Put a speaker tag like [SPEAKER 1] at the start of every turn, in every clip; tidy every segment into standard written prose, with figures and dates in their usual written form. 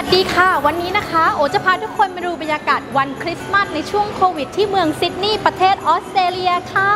[SPEAKER 1] ดีค่ะวันนี้นะคะโอจะพาทุกคนมาดูบรรยากาศวันคริสต์มาสในช่วงโควิดที่เมืองซิดนีย์ประเทศออสเตรเลียค่ะ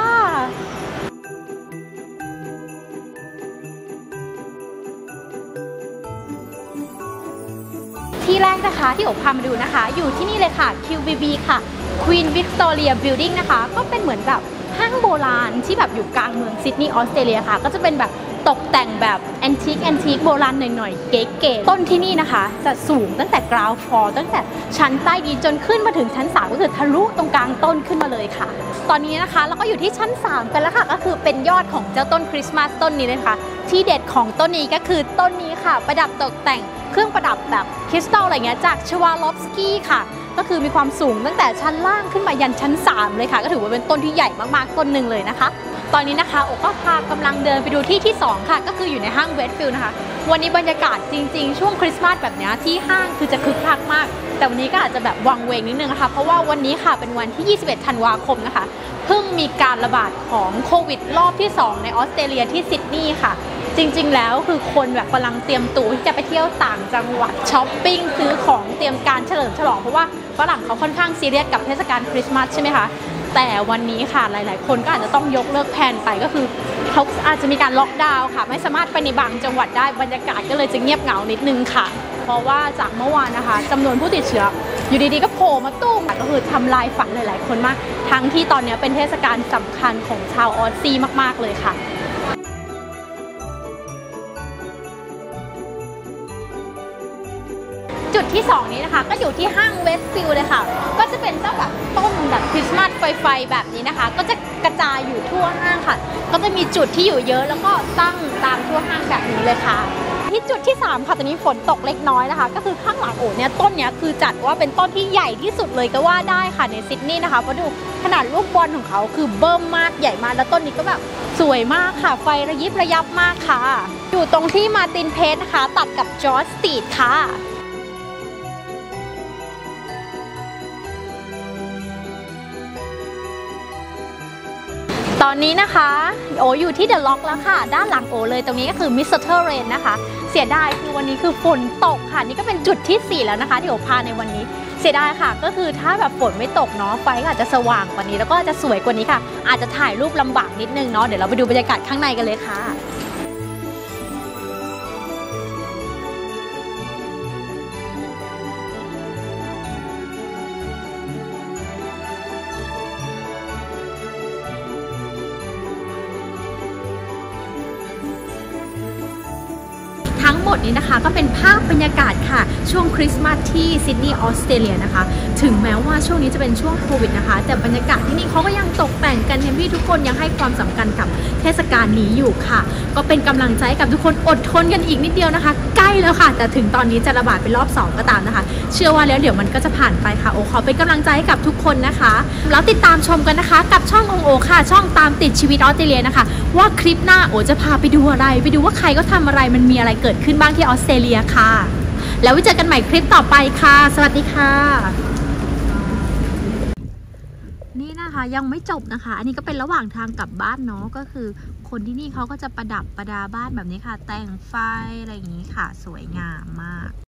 [SPEAKER 1] ที่แรกนะคะที่โอพามาดูนะคะอยู่ที่นี่เลยค่ะ QVB ค่ะ Queen Victoria Building นะคะก็เป็นเหมือนแบบห้างโบราณที่แบบอยู่กลางเมืองซิดนีย์ออสเตรเลียค่ะก็จะเป็นแบบตกแต่งแบบแอนทิคโบราณหน่อยๆเก๋ๆต้นที่นี่นะคะจะสูงตั้งแต่กราวด์ฟลอร์ตั้งแต่ชั้นใต้ดินจนขึ้นมาถึงชั้น3ก็คือทะลุตรงกลางต้นขึ้นมาเลยค่ะตอนนี้นะคะเราก็อยู่ที่ชั้น3กันแล้วค่ะก็คือเป็นยอดของเจ้าต้นคริสต์มาสต้นนี้เลยค่ะที่เด็ดของต้นนี้ก็คือต้นนี้ค่ะประดับตกแต่งเครื่องประดับแบบคริสตัลอะไรเงี้ยจากชวาลอฟสกี้ค่ะก็คือมีความสูงตั้งแต่ชั้นล่างขึ้นมายันชั้น3เลยค่ะก็ถือว่าเป็นต้นที่ใหญ่มากๆต้นหนึ่งเลยนะคะตอนนี้นะคะโอก็พากำลังเดินไปดูที่2ค่ะก็คืออยู่ในห้างเวสต์ฟิลด์นะคะวันนี้บรรยากาศจริงๆช่วงคริสต์มาสแบบนี้ที่ห้างคือจะคึกคักมากแต่วันนี้ก็อาจจะแบบวังเวงนิดนึงนะคะเพราะว่าวันนี้ค่ะเป็นวันที่21ธันวาคมนะคะเพิ่งมีการระบาดของโควิดรอบที่2ในออสเตรเลียที่ซิดนีย์ค่ะจริงๆแล้วคือคนแบบกำลังเตรียมตัวที่จะไปเที่ยวต่างจังหวัดช้อปปิ้งซื้อของเตรียมการเฉลิมฉลองเพราะว่าฝรั่งเขาค่อนข้างซีเรียสกับเทศกาลคริสต์มาสใช่ไหมคะแต่วันนี้ค่ะหลายๆคนก็อาจจะต้องยกเลิกแผนไปก็คือเขาอาจจะมีการล็อกดาวน์ค่ะไม่สามารถไปในบางจังหวัดได้บรรยากาศก็เลยจะเงียบเหงานิดนึงค่ะเพราะว่าจากเมื่อวานนะคะจำนวนผู้ติดเชื้ออยู่ดีๆก็โผล่มาตุ้มก็คือทำลายฝันหลายๆคนมากทั้งที่ตอนนี้เป็นเทศกาลสำคัญของชาวออสซี่มากๆเลยค่ะจุดที่2นี้นะคะก็อยู่ที่ห้างเวสต์ฟิลด์เลยค่ะก็จะเป็นเจ้าแบบต้นแบบคริสต์มาสไฟแบบนี้นะคะก็จะกระจายอยู่ทั่วห้างค่ะก็จะมีจุดที่อยู่เยอะแล้วก็ตั้งตามทั่วห้างแบบนี้เลยค่ะที่จุดที่3ค่ะตอนนี้ฝนตกเล็กน้อยนะคะก็คือข้างหลังโอเนี่ยต้นเนี้ยคือจัดว่าเป็นต้นที่ใหญ่ที่สุดเลยก็ว่าได้ค่ะในซิดนีย์นะคะเพราะดูขนาดลูกบอลของเขาคือเบิ่มมากใหญ่มากแล้วต้นนี้ก็แบบสวยมากค่ะไฟระยิบระยับมากค่ะอยู่ตรงที่มาร์ตินเพจนะคะตัดกับจอร์จสตรีทค่ะตอนนี้นะคะโออยู่ที่เดอะล็อกแล้วค่ะด้านหลังโอเลยตรงนี้ก็คือมิสเตอร์เรนนะคะเสียดายคือวันนี้คือฝนตกค่ะนี่ก็เป็นจุดที่4แล้วนะคะที่โอพาในวันนี้เสียดายค่ะก็คือถ้าแบบฝนไม่ตกเนาะไฟก็อาจจะสว่างกว่านี้แล้วก็จะสวยกว่านี้ค่ะอาจจะถ่ายรูปลำบากนิดนึงเนาะเดี๋ยวเราไปดูบรรยากาศข้างในกันเลยค่ะทั้งหมดนี้นะคะก็เป็นภาพบรรยากาศค่ะช่วงคริสต์มาสที่ซิดนีย์ออสเตรเลียนะคะถึงแม้ว่าช่วงนี้จะเป็นช่วงโควิดนะคะแต่บรรยากาศที่นี่เขาก็ยังตกแต่งกันเต็มที่ทุกคนยังให้ความสำคัญกับเทศกาลนี้อยู่ค่ะก็เป็นกำลังใจกับทุกคนอดทนกันอีกนิดเดียวนะคะใกล้แล้วค่ะแต่ถึงตอนนี้จะระบาดเป็นรอบ2ก็ตามนะคะเชื่อว่าแล้วเดี๋ยวมันก็จะผ่านไปค่ะโอขอเป็นกำลังใจให้กับทุกคนนะคะแล้วติดตามชมกันนะคะกับช่องโอค่ะช่องตามติดชีวิตออสเตรเลียนะคะว่าคลิปหน้าโอจะพาไปดูอะไรไปดูว่าใครก็ทำอะไรมันมีอะไรเกิดขึ้นบ้างที่ออสเตรเลียค่ะแล้วไว้เจอกันใหม่คลิปต่อไปค่ะสวัสดีค่ะนี่นะคะยังไม่จบนะคะอันนี้ก็เป็นระหว่างทางกลับบ้านเนาะก็คือคนที่นี่เขาก็จะประดับประดาบ้านแบบนี้ค่ะแต่งไฟอะไรอย่างนี้ค่ะสวยงามมาก